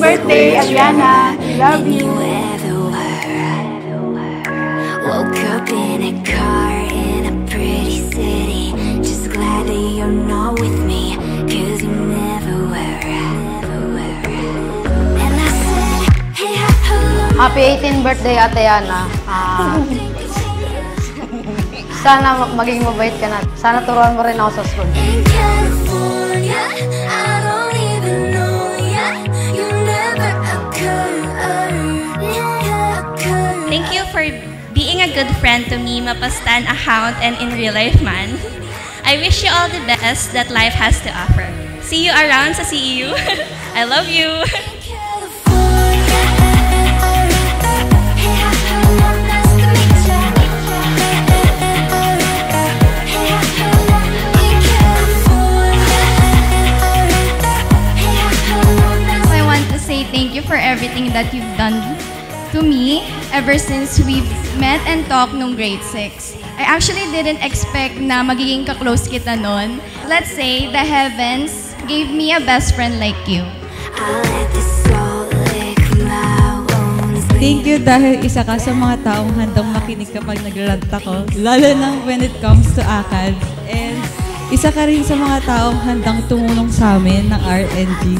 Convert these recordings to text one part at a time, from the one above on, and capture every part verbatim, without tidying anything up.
birthday, Aliana. Love you. Woke up in a car in a pretty city. Just glad that you're not with me, cause you never were. And I said, hey, hello. Happy eighteenth birthday, Ate Yana. Ah, sana maging mabait ka na. Sana turuan mo rin ako sa school. In California, I don't even know ya. You never occur, occur. Thank you for being a good friend to me, mapastan account and in real life man. I wish you all the best that life has to offer. See you around sa C E U. I love you. I want to say thank you for everything that you've done to me ever since we've met and talked nung grade six. I actually didn't expect na magiging ka-close kita nun. Let's say the heavens gave me a best friend like you. Thank you dahil isa ka sa mga taong handang makinig kapag nagrant ako, lalo na when it comes to ACAD. And isa ka rin sa mga taong handang tumulong sa amin ng R N G.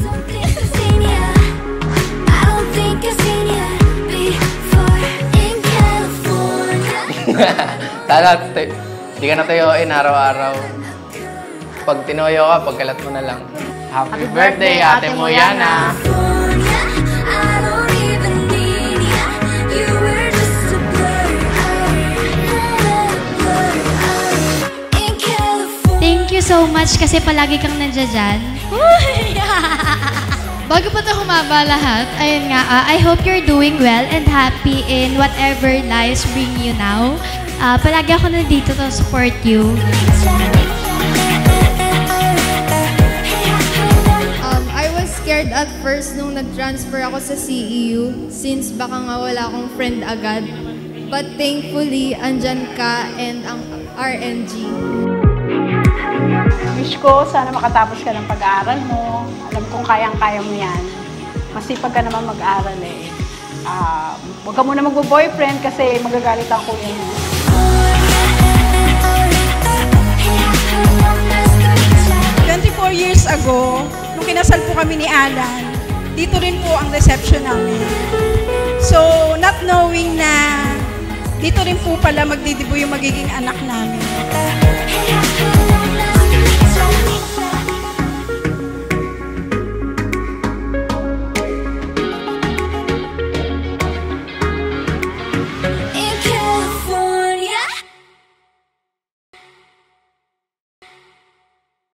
Tala, di ka na tayoin araw-araw. Pag tinoyo ka, pagkalat mo na lang. Happy, Happy birthday, Ate Moyana! Thank you so much kasi palagi kang nandiyan dyan. Bago pa ito humaba lahat, ayun nga, uh, I hope you're doing well and happy in whatever lives bring you now. Uh, palagi ako nandito to support you. Um, I was scared at first nung nag-transfer ako sa C E U since baka nga wala akong friend agad. But thankfully, andyan ka and ang R N G. Wish ko, sana makatapos ka ng pag-aaral mo. Alam kong kayang-kaya mo yan. Masipag ka naman mag-aaral eh. Uh, huwag ka muna mag-boyfriend kasi magagalit ang kuya mo. twenty-four years ago, nung kinasal po kami ni Alan, dito rin po ang reception namin. So, not knowing na dito rin po pala magdidibo yung magiging anak namin.